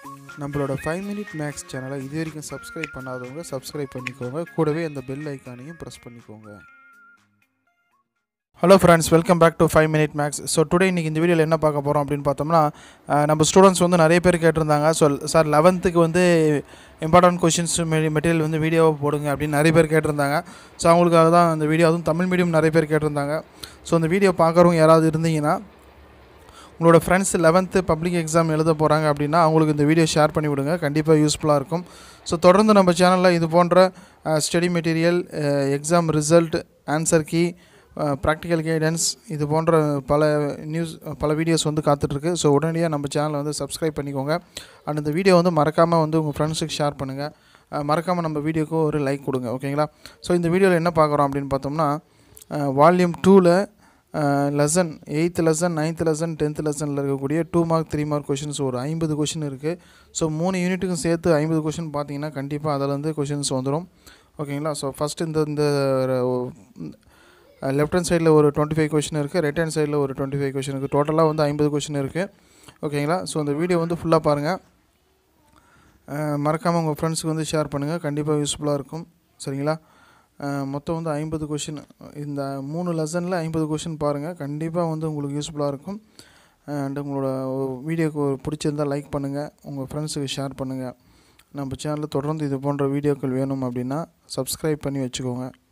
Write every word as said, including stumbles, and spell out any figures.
நம்மளோட five minute maths சேனலை இது வரைக்கும் சப்ஸ்கிரைப் பண்ணாதவங்க சப்ஸ்கிரைப் பண்ணிக்கோங்க. கூடவே அந்த பெல் ஐக்கானையும் ப்ரெஸ் பண்ணிக்கோங்க. Hello friends, welcome back to five minute max. So today இன்றைக்கி இந்த வீடியோவில் என்ன பார்க்க போகிறோம் அப்படின்னு பார்த்தோம்னா, நம்ம ஸ்டூடெண்ட்ஸ் வந்து நிறைய பேர் கேட்டிருந்தாங்க. ஸோ சார் லெவன்த்துக்கு வந்து இம்பார்ட்டன்ட் கொஷின்ஸ் மெட்டீரியல் வந்து வீடியோவை போடுங்க அப்படின்னு நிறைய பேர் கேட்டிருந்தாங்க. ஸோ அவங்களுக்காக தான் அந்த வீடியோ, அதுவும் தமிழ் மீடியம் நிறைய பேர் கேட்டிருந்தாங்க. ஸோ அந்த வீடியோ பார்க்குறவங்க யாராவது இருந்தீங்கன்னா, உங்களோட ஃப்ரெண்ட்ஸ் லெவன்த்து பப்ளிக் எக்ஸாம் எழுத போகிறாங்க அப்படின்னா அவங்களுக்கு இந்த வீடியோ ஷேர் பண்ணி விடுங்க. கண்டிப்பாக யூஸ்ஃபுல்லாக இருக்கும். ஸோ தொடர்ந்து நம்ம சேனலில் இது போன்ற study material, exam result, answer key, practical guidance, இது போன்ற பல நியூஸ் பல வீடியோஸ் வந்து காத்துட்ருக்கு. ஸோ உடனடியாக நம்ம சேனலை வந்து சப்ஸ்கிரைப் பண்ணிக்கோங்க. அண்ட் இந்த வீடியோ வந்து மறக்காமல் வந்து உங்கள் ஃப்ரெண்ட்ஸுக்கு ஷேர் பண்ணுங்கள். மறக்காமல் நம்ம வீடியோக்கு ஒரு லைக் கொடுங்க, ஓகேங்களா? ஸோ இந்த வீடியோவில் என்ன பார்க்குறோம் அப்படின்னு பார்த்தோம்னா, வால்யூம் டூவில் lesson eighth lesson, ninth lesson, tenth லெசனில் இருக்கக்கூடிய two mark three mark questions ஒரு ஐம்பது கொஷின் இருக்குது. ஸோ மூணு யூனிட்டுக்கும் சேர்த்து ஐம்பது கொஷின் பார்த்தீங்கன்னா கண்டிப்பாக அதில் வந்து கொஷின்ஸ் வந்துடும், ஓகேங்களா? ஸோ ஃபஸ்ட்டு இந்த இந்த லெஃப்ட் ஹேண்ட் சைடில் ஒரு டுவெண்ட்டி ஃபைவ் கொஷின் இருக்குது, ரைட் ஹேண்ட் சைடில் ஒரு டுவெண்ட்டி ஃபைவ் கொஷின் இருக்குது. டோட்டலாக வந்து ஐம்பது கொஷின் இருக்குது, ஓகேங்களா? ஸோ அந்த வீடியோ வந்து ஃபுல்லாக பாருங்கள். மறக்காமல் உங்கள் ஃப்ரெண்ட்ஸுக்கு வந்து ஷேர் பண்ணுங்கள். கண்டிப்பாக யூஸ்ஃபுல்லாக இருக்கும், சரிங்களா? மொத்தம் வந்து ஐம்பது கொஷின், இந்த மூணு லெசனில் ஐம்பது கொஷின் பாருங்கள். கண்டிப்பாக வந்து உங்களுக்கு யூஸ்ஃபுல்லாக இருக்கும். அண்ட் உங்களோட வீடியோக்கு பிடிச்சிருந்தால் லைக் பண்ணுங்கள், உங்கள் ஃப்ரெண்ட்ஸுக்கு ஷேர் பண்ணுங்கள். நம்ம சேனலில் தொடர்ந்து இது போன்ற வீடியோக்கள் வேணும் அப்படின்னா சப்ஸ்கிரைப் பண்ணி வச்சுக்கோங்க.